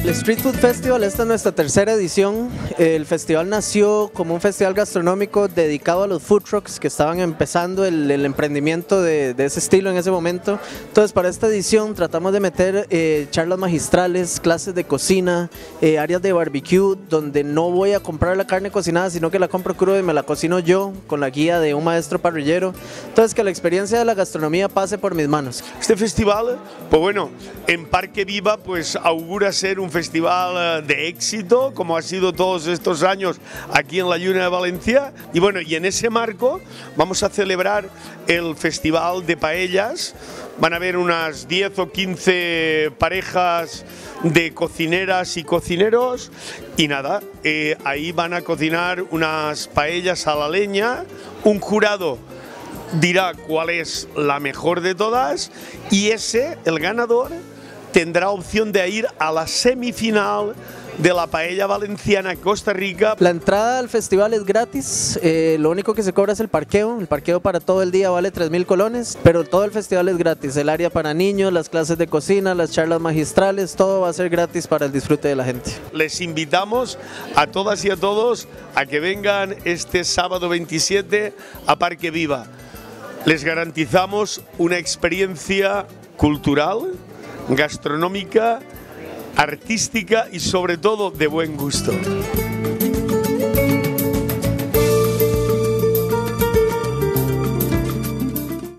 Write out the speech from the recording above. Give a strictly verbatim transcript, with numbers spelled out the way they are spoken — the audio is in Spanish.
El Street Food Festival, esta es nuestra tercera edición. El festival nació como un festival gastronómico dedicado a los food trucks que estaban empezando el, el emprendimiento de, de ese estilo en ese momento. Entonces, para esta edición tratamos de meter eh, charlas magistrales, clases de cocina, eh, áreas de barbecue, donde no voy a comprar la carne cocinada, sino que la compro cruda y me la cocino yo con la guía de un maestro parrillero. Entonces, que la experiencia de la gastronomía pase por mis manos. Este festival, pues bueno, en Parque Viva, pues augura ser un festival de éxito, como ha sido todos estos años aquí en la Lluna de Valencia. Y bueno, y en ese marco vamos a celebrar el Festival de Paellas. Van a haber unas diez o quince parejas de cocineras y cocineros y nada, eh, ahí van a cocinar unas paellas a la leña. Un jurado dirá cuál es la mejor de todas y ese, el ganador, tendrá opción de ir a la semifinal de la paella valenciana Costa Rica. La entrada al festival es gratis, eh, lo único que se cobra es el parqueo. El parqueo para todo el día vale tres mil colones, pero todo el festival es gratis. El área para niños, las clases de cocina, las charlas magistrales, todo va a ser gratis para el disfrute de la gente. Les invitamos a todas y a todos a que vengan este sábado veintisiete a Parque Viva. Les garantizamos una experiencia cultural, gastronómica, artística y sobre todo de buen gusto.